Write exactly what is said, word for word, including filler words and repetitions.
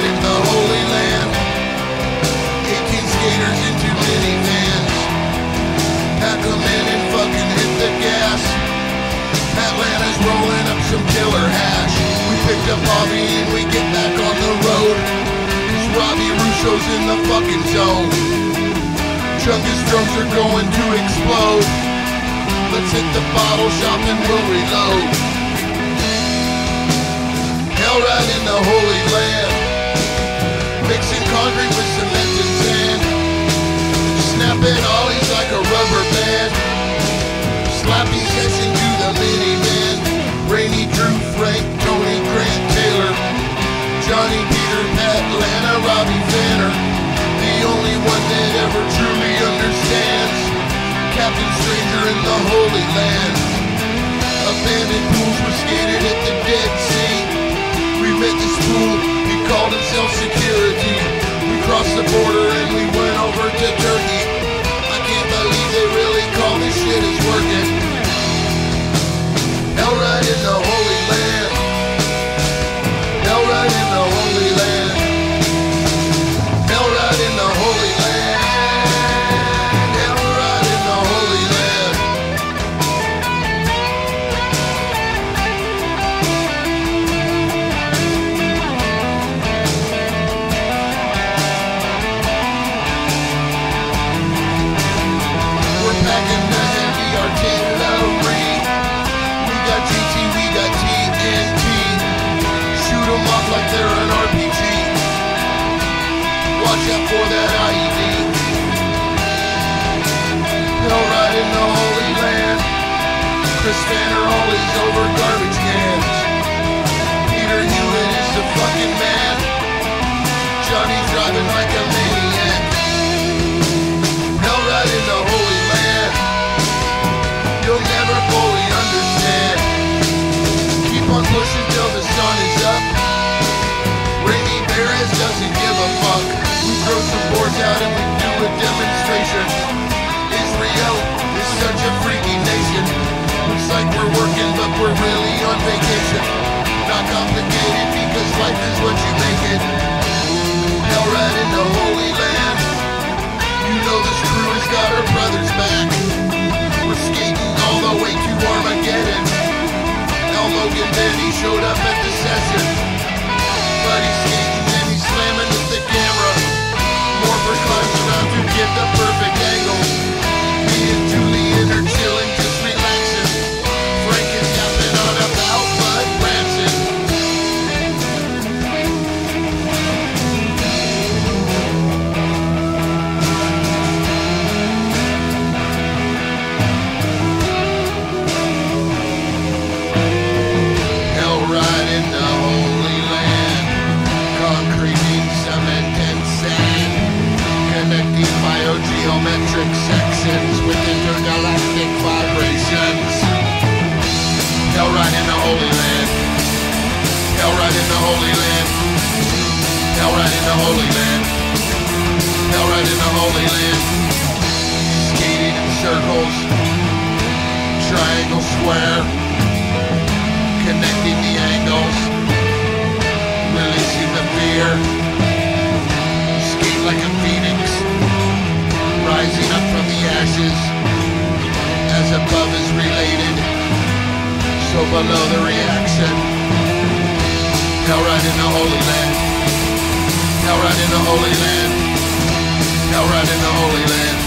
right in the Holy Land. eighteen skaters into minivans. Pack 'em in and fucking hit the gas. Atlanta's rolling up some killer hash. We picked up Bobby and we get back on the road. Cause Robbie Russo's in the fucking zone. Chungus drums are going to explode. Let's hit the bottle shop and we'll reload. Hell right in the Holy Land. Mixing concrete with cement and sand. Snapping ollies like a rubber band. Slappy session to the minivan. Rainy, Drew, Frank, Tony, Grant, Taylor, Johnny, Peter, Pat, Lana, Robbie, Vanner. The only one that ever truly understands. Captain Stranger in the Holy Land. Abandoned pools were skated at the Dead Sea. We met this fool, he called himself security. We crossed the border and we went over to Turkey. I can't believe they really call this shit is working. Hell right in the Holy Land. Hell right in the Holy Land. Hell right in the Holy Land. Hell right in the Holy Land. We're packing the heavy artillery. We got G T, we got T N T. Shoot 'em off like they're an R P G. Watch out for that I E D. Hell right in the Holy Land. Chris Banner always over garbage cans. Peter Hewitt is the fucking man. Johnny's driving like a maniac. Hell right in the Holy Land. You'll never fully understand. Keep on pushing till the sun is up. Rainy Perez doesn't give a fuck. We throw some boards out and we do a demonstration. Israel is such a freaky nation. Looks like we're working but we're really on vacation. Not complicated because life is what you make it. Hell right in the Holy Land. You know this crew has got her brothers back. We're skating all the way to Armageddon. Elmo Gandini showed up at the session. But he's skating and he's slamming at the camera. Morpher climbs around to get the perfect angle. Me and Julian are chilling, just relaxing. Frank is yapping on about Bud Branson. Hell right in the Holy Land. Concrete in cement and sand. Connecting biogeometric sections with intergalactic vibrations. Hell right in the Holy Land. Hell right in the Holy Land. Hell right in the Holy Land. Hell right in the Holy Land. Skating in circles. Triangle, square. Connecting the angles. Releasing the fear. Skate like a phoenix. Rising up from the ashes. As above is related, so below the reaction. Hell right in the Holy Land. Hell right in the Holy Land. Hell right in the Holy Land.